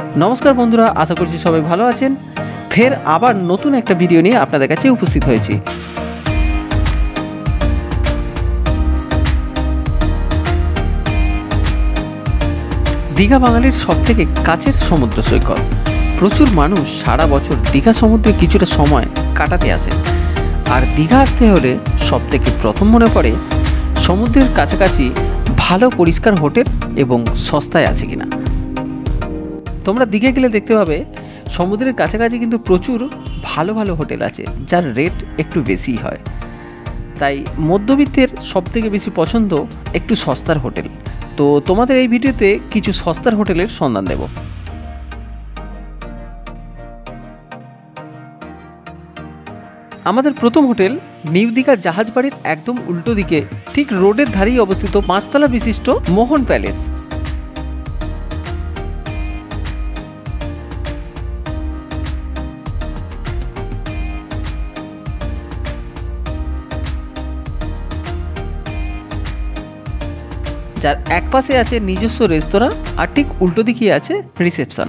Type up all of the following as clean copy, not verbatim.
নমস্কার বন্ধুরা, আশা করছি সবাই ভালো আছেন। ফের আবার নতুন একটা ভিডিও নিয়ে আপনাদের কাছে উপস্থিত হয়েছি। দীঘা বাঙালির সবথেকে কাছের সমুদ্র সৈকত। প্রচুর মানুষ সারা বছর দীঘা সমুদ্রে কিছুটা সময় কাটাতে আসে। আর দীঘা আসতে হলে সবথেকে প্রথম মনে পড়ে সমুদ্রের কাছাকাছি ভালো পরিষ্কার হোটেল এবং সস্তায় আছে কিনা। তোমরা দীঘা গেলে দেখতে পাবে সমুদ্রের কাছাকাছি কিন্তু প্রচুর ভালো ভালো হোটেল আছে, যার রেট একটু বেশি হয়। তাই মধ্যবিত্তের সবথেকে বেশি পছন্দ একটু সস্তার হোটেল। তো তোমাদের এই ভিডিওতে কিছু সস্তার হোটেলের সন্ধান দেব। আমাদের প্রথম হোটেল নিউ দীঘা জাহাজ বাড়ির একদম উল্টো দিকে, ঠিক রোডের ধারেই অবস্থিত 5 তলা বিশিষ্ট মোহন প্যালেস। যার এক পাশে আছে নিজস্ব রেস্তোরাঁ আর ঠিক উল্টো দিকে আছে রিসেপশন।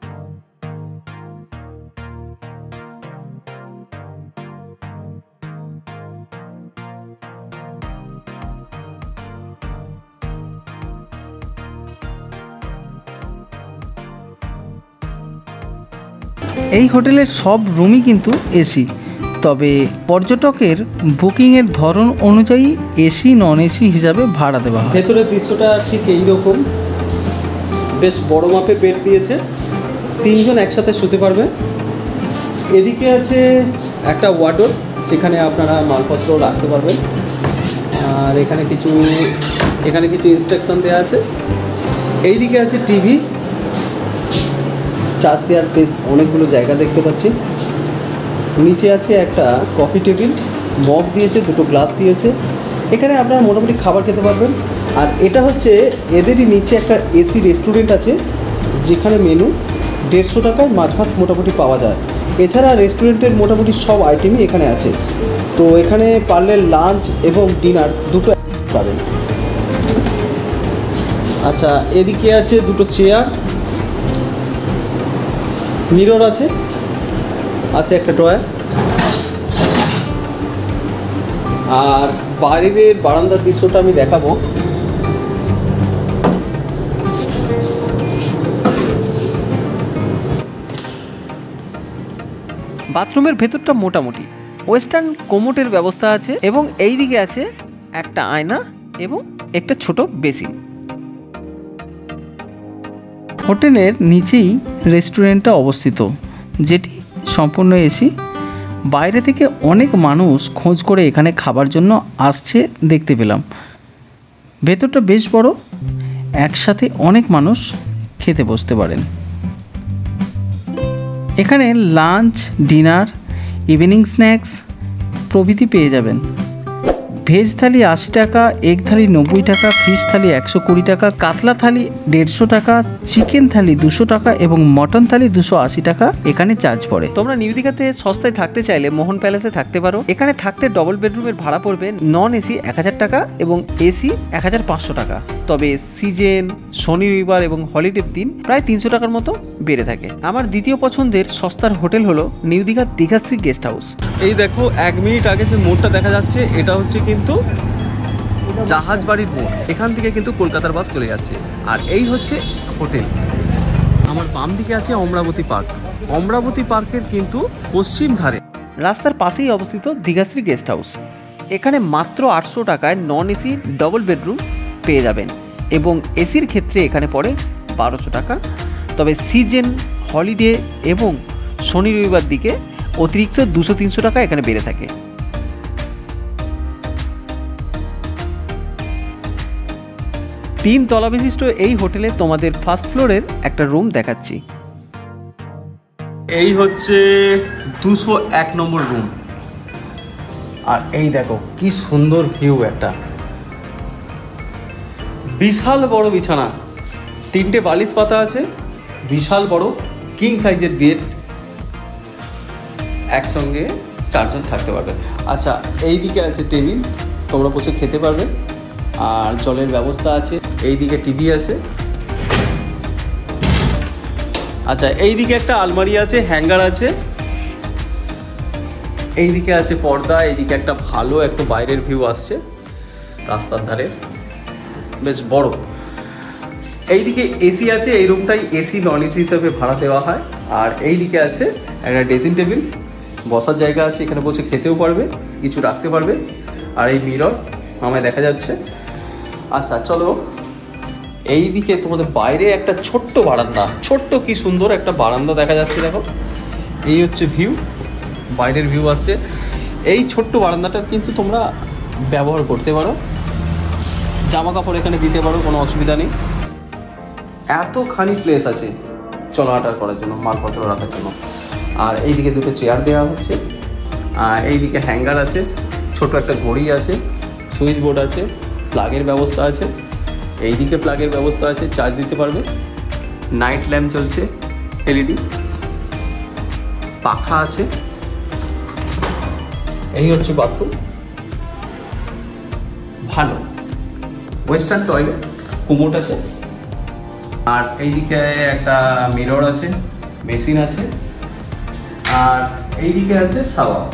এই হোটেলের সব রুমই কিন্তু এসি, তবে পর্যটকের বুকিংয়ের ধরন অনুযায়ী এসি নন এসি হিসাবে ভাড়া দেওয়া হয়। ভেতরের দৃশ্যটা ঠিক এইরকম, বেশ বড় মাপের বেড দিয়েছে, 3 জন একসাথে শুতে পারবে। এদিকে আছে একটা ওয়ার্ডরোব, যেখানে আপনারা মালপত্র রাখতে পারবেন। আর এখানে কিছু ইনস্ট্রাকশন দেওয়া আছে। এইদিকে আছে টিভি, চার্জ দেওয়ার বেশ অনেকগুলো জায়গা দেখতে পাচ্ছি। নিচে আছে একটা কফি টেবিল, মগ দিয়েছে, 2টো গ্লাস দিয়েছে। এখানে আপনারা মোটামুটি খাবার খেতে পারবেন। আর এটা হচ্ছে এদেরই নিচে একটা এসি রেস্টুরেন্ট আছে, যেখানে মেনু 150 টাকায় মাছ ভাত মোটামুটি পাওয়া যায়। এছাড়া রেস্টুরেন্টের মোটামুটি সব আইটেমই এখানে আছে। তো এখানে পারলে লাঞ্চ এবং ডিনার দুটো পাবেন। আচ্ছা, এদিকে আছে 2টো চেয়ার, মিরর আছে একটা ড্রয়ার। আর বাইরের বারান্দার দৃশ্যটা আমি দেখাবো। বাথরুমের ভেতরটা মোটামুটি ওয়েস্টার্ন কোমোটের ব্যবস্থা আছে এবং এই দিকে আছে একটা আয়না এবং একটা ছোট বেসিন। হোটেলের নিচেই রেস্টুরেন্টটা অবস্থিত, যেটি সম্পূর্ণ এসি। বাইরে থেকে অনেক মানুষ খোঁজ করে এখানে খাবার জন্য আসছে দেখতে পেলাম। ভেতরটা বেশ বড়, একসাথে অনেক মানুষ খেতে বসতে পারেন। এখানে লাঞ্চ, ডিনার, ইভিনিং স্ন্যাক্স প্রভৃতি পেয়ে যাবেন। ভেজ থালি 80 টাকা, এগ থালি 90 টাকা, ফিশ থালি 120 টাকা, কাতলা থালি 150 টাকা, চিকেন থালি 200 টাকা এবং মটন থালি 280 টাকা এখানে চার্জ পড়ে। তোমরা নিউ দীঘাতে সস্তায় থাকতে চাইলে মোহন প্যালেসে থাকতে পারো। এখানে থাকতে ডবল বেডরুমের ভাড়া পড়বে নন এসি 1000 টাকা এবং এসি 1500 টাকা। তবে সিজন, শনি রবিবার এবং হলিডের দিন প্রায় 300 টাকার মতো বেড়ে থাকে। আমার দ্বিতীয় পছন্দের সস্তার হোটেল হলো নিউ দীঘার দীঘাশ্রী গেস্ট হাউস। এই দেখো, 1 মিনিট আগে যে মোড়টা দেখা যাচ্ছে, এটা হচ্ছে কিন্তু জাহাজ বাড়ির মোড়। এখান থেকে কিন্তু কলকাতার বাস চলে যাচ্ছে। আর এই হচ্ছে হোটেল। আমার বাম দিকে আছে অমরাবতী পার্ক। অমরাবতী পার্কের কিন্তু পশ্চিম ধারে রাস্তার পাশেই অবস্থিত দীঘাশ্রী গেস্ট হাউস। এখানে মাত্র 800 টাকায় নন এসি ডবল বেডরুম পেয়ে যাবেন এবং এসির ক্ষেত্রে এখানে পড়ে 1200 টাকা। তবে সিজন, হলিডে এবং শনি রবিবার দিকে অতিরিক্ত 200-300 টাকা এখানে বেড়ে থাকে। তিন তলা বিশিষ্ট এই হোটেলে তোমাদের ফার্স্ট ফ্লোরের একটা রুম দেখাচ্ছি। এই হচ্ছে 201 নম্বর রুম। আর এই দেখো কি সুন্দর ভিউ, একটা বিশাল বড় বিছানা, 3টে বালিশ পাতা আছে, বিশাল বড় কিং সাইজের বেড, একসঙ্গে 4 জন থাকতে পারবে। আচ্ছা, এই দিকে আছে টেবিল, তোমরা বসে খেতে পারবে। আর জলের ব্যবস্থা আছে। এই দিকে টিভি আছে। আচ্ছা, এইদিকে একটা আলমারি আছে, হ্যাঙ্গার আছে, এইদিকে আছে পর্দা, এইদিকে একটা ভালো একটা বাইরের ভিউ আসছে রাস্তার ধারে, বেশ বড়। এইদিকে এসি আছে, এই রুমটাই এসি নন এসি হিসাবে ভাড়া দেওয়া হয়। আর এইদিকে আছে একটা ড্রেসিং টেবিল, বসার জায়গা আছে, এখানে বসে খেতেও পারবে, কিছু রাখতে পারবে। আর এই মিরর আমায় দেখা যাচ্ছে। আচ্ছা চলো, এইদিকে তোমাদের বাইরে একটা ছোট্ট বারান্দা, ছোট্ট কি সুন্দর একটা বারান্দা দেখা যাচ্ছে, দেখো এই হচ্ছে ভিউ, বাইরের ভিউ আসছে। এই ছোট্ট বারান্দাটা কিন্তু তোমরা ব্যবহার করতে পারো, জামা কাপড় এখানে দিতে পারো, কোনো অসুবিধা নেই। এতখানি প্লেস আছে চলাহাঁটা করার জন্য, মালপত্র রাখার জন্য। আর এইদিকে দুটো চেয়ার দেওয়া হচ্ছে, আর এইদিকে হ্যাঙ্গার আছে, ছোট একটা ঘড়ি আছে, সুইচ বোর্ড আছে, প্লাগের ব্যবস্থা আছে, এইদিকে প্লাগের ব্যবস্থা আছে, চার্জ দিতে পারবে, নাইট ল্যাম্প চলছে এলইডি, পাখা আছে। এই হচ্ছে বাথরুম, ভালো ওয়েস্টার্ন টয়লেট, কুমোট আছে। আর এইদিকে একটা মিরর আছে, মেশিন আছে, আর এইদিকে আছে শাওয়ার।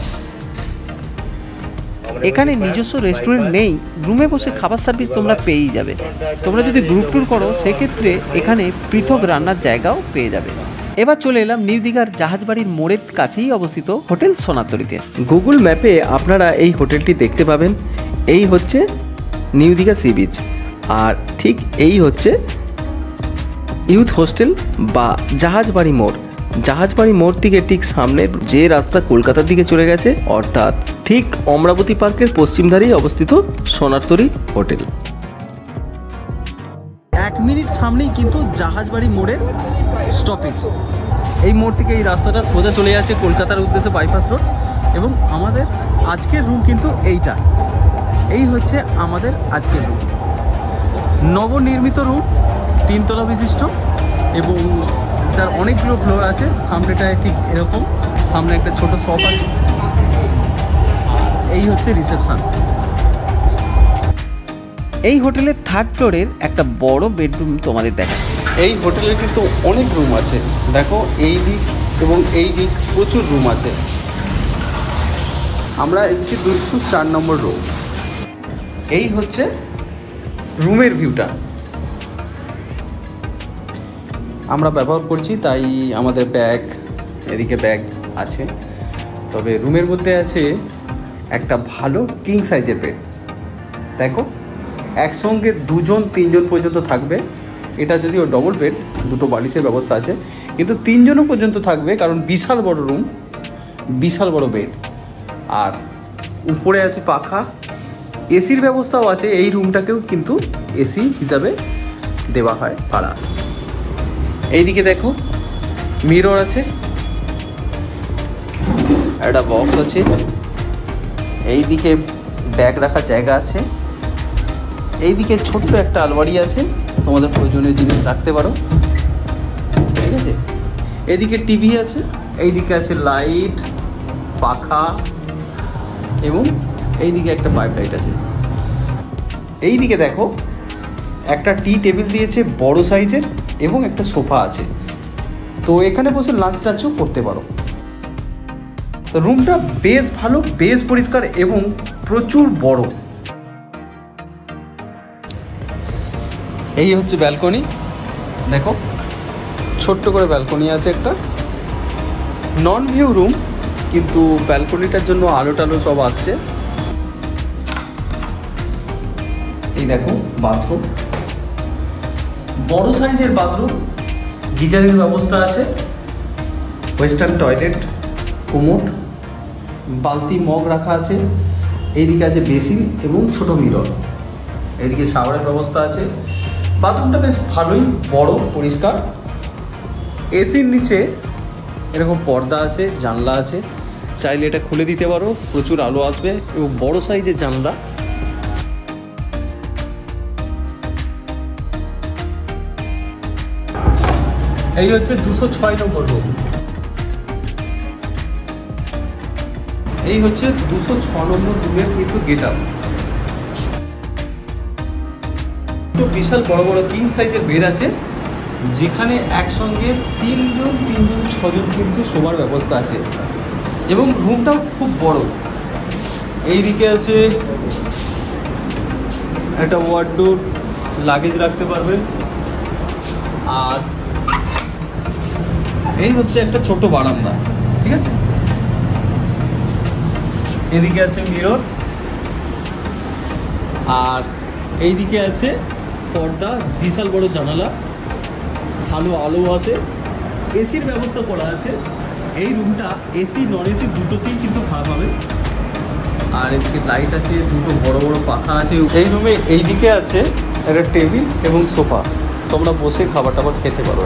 এখানে নিজস্ব রেস্টুরেন্ট নেই, রুমে বসে খাবার সার্ভিস তোমরা পেয়েই যাবে। তোমরা যদি গ্রুপ ট্যুর করো সেক্ষেত্রে এখানে পৃথক রান্নার জায়গাও পেয়ে যাবে। এবার চলে এলাম নিউ দীঘার জাহাজবাড়ির মোড়ের কাছেই অবস্থিত হোটেল সোনারতরীতে। গুগল ম্যাপে আপনারা এই হোটেলটি দেখতে পাবেন। এই হচ্ছে নিউ দীঘা সি বিচ, আর ঠিক এই হচ্ছে ইউথ হোস্টেল বা জাহাজবাড়ি মোড়। জাহাজবাড়ি মোড় থেকে ঠিক সামনে যে রাস্তা কলকাতার দিকে চলে গেছে, অর্থাৎ ঠিক অমরাবতী পার্কের পশ্চিম ধারেই অবস্থিত সোনারতরী হোটেল। 1 মিনিট সামনেই কিন্তু জাহাজবাড়ি মোড়ের স্টপেজ। এই মোড় থেকে এই রাস্তাটা সোজা চলে যাচ্ছে কলকাতার উদ্দেশ্যে বাইপাস রোড। এবং আমাদের আজকের রুম কিন্তু এইটা, এই হচ্ছে আমাদের আজকের রুম, নবনির্মিত রুম, 3 তলা বিশিষ্ট এবং যার অনেকগুলো ফ্লোর আছে। সামনেটায় ঠিক এরকম, সামনে একটা ছোট শপ আছে। এই হচ্ছে রিসেপশন। এই হোটেলের 3rd ফ্লোরের একটা বড় বেডরুম তোমাদের দেখাচ্ছি। এই হোটেলে কিন্তু অনেক রুম আছে, দেখো এই দিক এবং এই দিক প্রচুর রুম আছে। আমরা এসেছি 204 নম্বর রুম। এই হচ্ছে রুমের ভিউটা আমরা ব্যবহার করছি, তাই আমাদের ব্যাগ, এদিকে ব্যাগ আছে। তবে রুমের মধ্যে আছে একটা ভালো কিং সাইজের বেড, দেখো একসঙ্গে 2-3 জন পর্যন্ত থাকবে। এটা যদিও ডবল বেড, 2টো বালিশের ব্যবস্থা আছে, কিন্তু 3 জনও পর্যন্ত থাকবে, কারণ বিশাল বড় রুম, বিশাল বড় বেড। আর উপরে আছে পাখা, এসির ব্যবস্থাও আছে। এই রুমটাকেও কিন্তু এসি হিসাবে দেওয়া হয় ভাড়া। এইদিকে দেখো মিরর আছে, একটা বক্স আছে, এইদিকে ব্যাগ রাখার জায়গা আছে, এইদিকে ছোট্ট একটা আলমারি আছে, তোমাদের প্রয়োজনীয় জিনিস রাখতে পারো, ঠিক আছে। এদিকে টিভি আছে, এইদিকে আছে লাইট, পাখা এবং এইদিকে একটা পাইপ লাইট আছে। এইদিকে দেখো একটা টি টেবিল দিয়েছে বড় সাইজের এবং একটা সোফা আছে, তো এখানে বসে লাঞ্চ টাঞ্চও করতে পারো। তো রুমটা বেশ ভালো, বেশ পরিষ্কার এবং প্রচুর বড়। এই হচ্ছে ব্যালকনি, দেখো ছোট্ট করে ব্যালকনি আছে একটা, নন ভিউ রুম, কিন্তু ব্যালকনিটার জন্য আলো টালো সব আসছে। এই দেখো বাথরুম, বড় সাইজের বাথরুম, গিজারের ব্যবস্থা আছে, ওয়েস্টার্ন টয়লেট, কোমোড, বালতি মগ রাখা আছে, এইদিকে আছে বেসিন এবং ছোট মিরর, এইদিকে শাওয়ারের ব্যবস্থা আছে। বাথরুমটা বেশ ভালোই বড়, পরিষ্কার। এসির নিচে এরকম পর্দা আছে, জানলা আছে, চাইলে এটা খুলে দিতে পারো, প্রচুর আলো আসবে এবং বড় সাইজের জানলা। এই হচ্ছে 206 নম্বর রুম। এই হচ্ছে 206 নম্বর রুমের কিন্তু গেট আপ। তো বিশাল বড় বড় কিং সাইজের বেড আছে, যেখানে একসঙ্গে তিনজন 6জন কিন্তু শোবার ব্যবস্থা আছে এবং রুমটাও খুব বড়। এইদিকে আছে একটা ওয়ার্ডরোব, লাগেজ রাখতে পারবে। আর এই হচ্ছে একটা ছোট বারান্দা, ঠিক আছে। এদিকে আছে মিরর, আর এইদিকে আছে পর্দা, বিশাল বড় জানালা, ভালো আলো আছে, এসির ব্যবস্থা করা আছে। এই রুমটা এসি নন এসি দুটোতেই কিন্তু ভাড়া পাবে। আর এদিকে লাইট আছে, দুটো বড় বড় পাখা আছে। এই রুমে এইদিকে আছে একটা টেবিল এবং সোফা, তোমরা বসে খাবার টাবার খেতে পারো।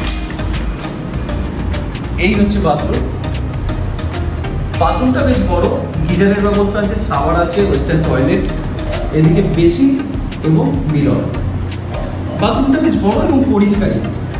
এই হচ্ছে বাথরুম। বাথরুমটা বেশ বড়, গিজারের ব্যবস্থা আছে, শাওয়ার আছে, ওয়েস্টার্ন টয়লেট, এদিকে বেসিন এবং মিরর। বাথরুমটা বেশ বড় এবং পরিষ্কারই।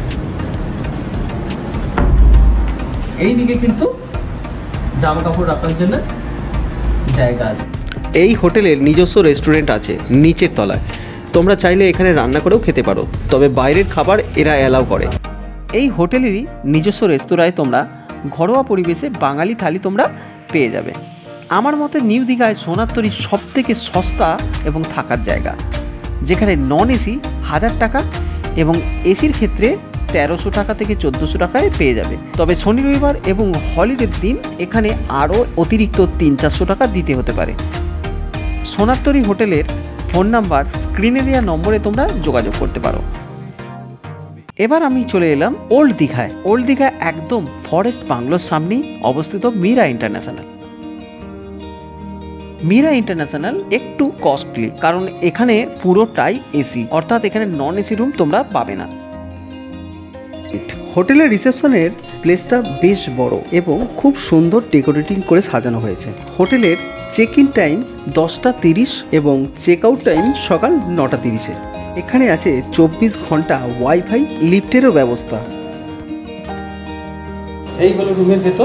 এইদিকে কিন্তু জামা কাপড় রাখার জন্য জায়গা আছে। এই হোটেলের নিজস্ব রেস্টুরেন্ট আছে নিচের তলায়, তোমরা চাইলে এখানে রান্না করেও খেতে পারো, তবে বাইরের খাবার এরা অ্যালাউ করে। এই হোটেলেরই নিজস্ব রেস্তোরাঁয় তোমরা ঘরোয়া পরিবেশে বাঙালি থালি তোমরা পেয়ে যাবে। আমার মতে নিউ দীঘায় সোনার তরী সব থেকে সস্তা এবং থাকার জায়গা, যেখানে নন এসি 1000 টাকা এবং এসির ক্ষেত্রে 1300 টাকা থেকে 1400 টাকায় পেয়ে যাবে। তবে শনি রবিবার এবং হলিডের দিন এখানে আরও অতিরিক্ত 300-400 টাকা দিতে হতে পারে। সোনার তরী হোটেলের ফোন নাম্বার স্ক্রিনে দেওয়া নম্বরে তোমরা যোগাযোগ করতে পারো। এবার আমি চলে এলাম ওল্ড দীঘায়। ওল্ড দীঘা একদম ফরেস্ট বাংলোর সামনেই অবস্থিত মীরা ইন্টারন্যাশনাল। মীরা ইন্টারন্যাশনাল একটু কস্টলি, কারণ এখানে পুরোটাই এসি, অর্থাৎ এখানে নন এসি রুম তোমরা পাবে না। হোটেলের রিসেপশনের প্লেসটা বেশ বড় এবং খুব সুন্দর ডেকোরেটিং করে সাজানো হয়েছে। হোটেলের চেক ইন টাইম 10:30 এবং চেক আউট টাইম সকাল 9:30। এখানে আছে 24 ঘন্টা ওয়াইফাই, লিফটেরও ব্যবস্থা। এই হলো রুমের ভেতর।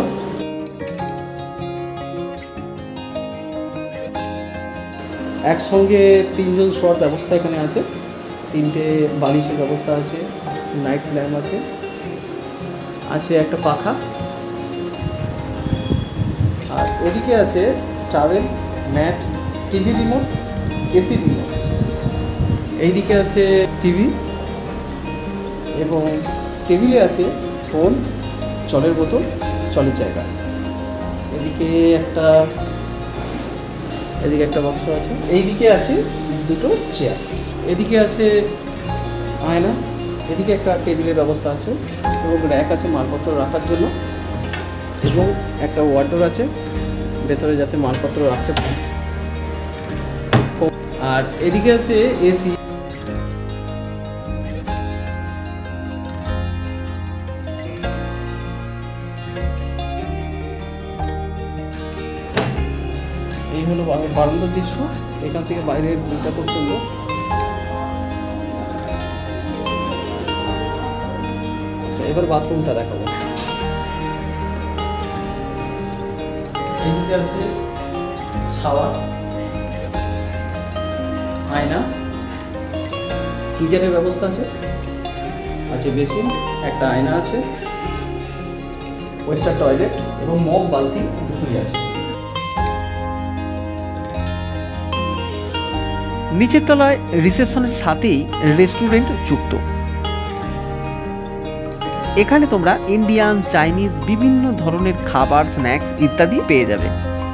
একসঙ্গে 3জন শোয়ার ব্যবস্থা এখানে আছে, 3টে বালিশের ব্যবস্থা আছে, নাইট ল্যাম্প আছে, আছে একটা পাখা। আর এদিকে আছে travel mat, TV remote, AC remote. এইদিকে আছে টিভি এবং টেবিলে আছে ফোন, জলের বোতল, জলের জায়গা। এদিকে একটা বাক্স আছে। এইদিকে আছে দুটো চেয়ার। এদিকে আছে আয়না, এদিকে একটা টেবিলের ব্যবস্থা আছে এবং র্যাক আছে মালপত্র রাখার জন্য, এবং একটা ওয়ার্ডরোব আছে ভেতরে যাতে মালপত্র রাখতে পারে। আর এদিকে আছে এসি। এই হলো বারান্দার দৃশ্য, এখান থেকে বাইরের ভিউটা খুব সুন্দর। আচ্ছা, এবার বাথরুমটা দেখাবো। এইদিকে আছে শাওয়ার, আয়না, গিজারের ব্যবস্থা আছে বেসিন, একটা আয়না আছে, ওয়েস্টার্ন টয়লেট এবং মগ বালতি দুটোই আছে। নিচের তলায় রিসেপশনের সাথেই রেস্টুরেন্ট যুক্ত। এখানে তোমরা ইন্ডিয়ান, চাইনিজ বিভিন্ন ধরনের খাবার, স্ন্যাক্স ইত্যাদি পেয়ে যাবে।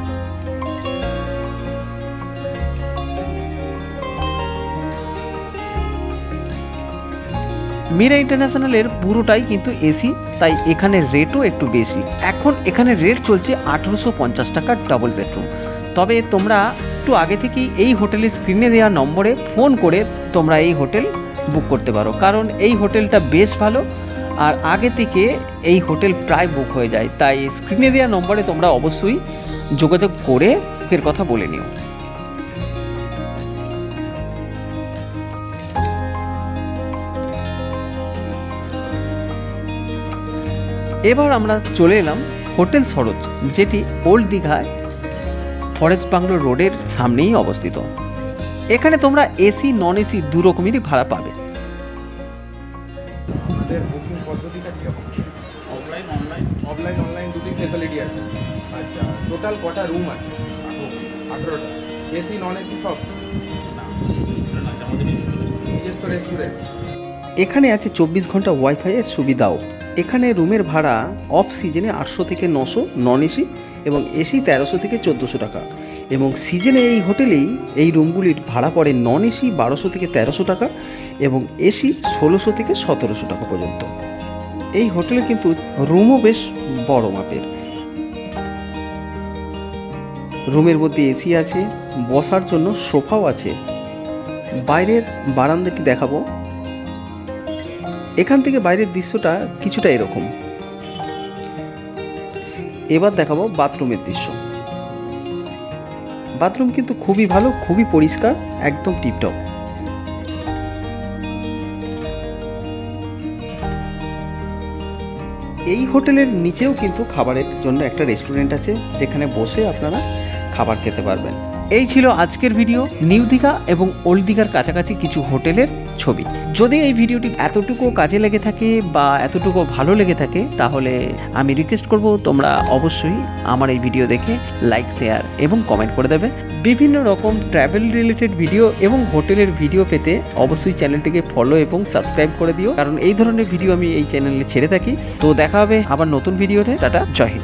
মীরা ইন্টারন্যাশনালের পুরোটাই কিন্তু এসি, তাই এখানে রেটও একটু বেশি। এখন এখানে রেট চলছে 1850 টাকা ডবল বেডরুম। তবে তোমরা একটু আগে থেকেই এই হোটেলের স্ক্রিনে দেওয়া নম্বরে ফোন করে তোমরা এই হোটেল বুক করতে পারো, কারণ এই হোটেলটা বেশ ভালো আর আগে থেকে এই হোটেল প্রায় বুক হয়ে যায়। তাই স্ক্রিনে দেওয়া নম্বরে তোমরা অবশ্যই যোগাযোগ করে বুকের কথা বলে নিও। এবার আমরা চলে এলাম হোটেল সরোজ, যেটি ওল্ড দীঘায় ফরেস্ট বাংলো রোডের সামনেই অবস্থিত। এখানে তোমরা এসি, নন এসি দু রকমেরই ভাড়া পাবে। আপনাদের বুকিং পদ্ধতিটা কীরকম? অফলাইন অনলাইন দুটোই ফেসিলিটি আছে। আচ্ছা, টোটাল কটা রুম আছে? 18টা। এসি নন এসি সব? নিজস্ব রেস্টুরেন্ট? এখানে আছে 24 ঘন্টা ওয়াইফাইয়ের সুবিধাও। এখানে রুমের ভাড়া অফ সিজনে 800 থেকে 900 নন এসি এবং এসি 1300 থেকে 1400 টাকা, এবং সিজনে এই হোটেলেই এই রুমগুলির ভাড়া পড়ে নন এসি 1200 থেকে 1300 টাকা এবং এসি 1600 থেকে 1700 টাকা পর্যন্ত। এই হোটেলে কিন্তু রুমও বেশ বড় মাপের। রুমের মধ্যে এসি আছে, বসার জন্য সোফাও আছে। বাইরের বারান্দাটি দেখাবো। এখান থেকে বাইরের দৃশ্যটা কিছুটা এরকম। এবার দেখাবো বাথরুমের দৃশ্য। বাথরুম কিন্তু খুবই ভালো, খুবই পরিষ্কার, একদম টিপটপ। এই হোটেলের নিচেও কিন্তু খাবারের জন্য একটা রেস্টুরেন্ট আছে, যেখানে বসে আপনারা খাবার খেতে পারবেন। এই ছিল আজকের ভিডিও, নিউ দীঘা এবং ওল্ড দীঘার কাছাকাছি কিছু হোটেলের ছবি। যদি এই ভিডিওটি এতটুকু কাজে লেগে থাকে বা এতটুকু ভালো লেগে থাকে, তাহলে আমি রিকোয়েস্ট করব তোমরা অবশ্যই আমার এই ভিডিও দেখে লাইক, শেয়ার এবং কমেন্ট করে দেবে। বিভিন্ন রকম ট্রাভেল রিলেটেড ভিডিও এবং হোটেলের ভিডিও পেতে অবশ্যই চ্যানেলটিকে ফলো এবং সাবস্ক্রাইব করে দিও, কারণ এই ধরনের ভিডিও আমি এই চ্যানেলে ছেড়ে থাকি। তো দেখা হবে আবার নতুন ভিডিওতে। টাটা, জয় হিন্দ।